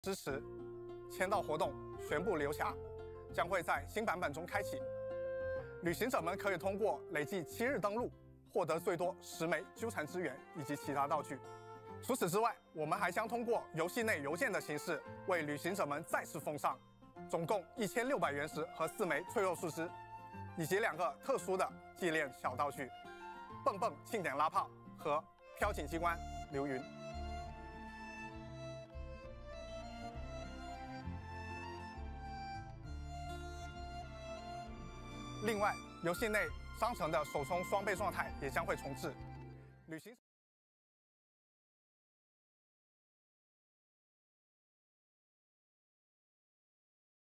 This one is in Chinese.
支持，签到活动全部留下，将会在新版本中开启。旅行者们可以通过累计7日登录，获得最多10枚纠缠之源以及其他道具。除此之外，我们还将通过游戏内邮件的形式，为旅行者们再次奉上总共1600原石和4枚脆弱树枝，以及2个特殊的纪念小道具：蹦蹦庆典拉炮和飘景机关流云。另外，游戏内商城的首充双倍状态也将会重置。旅行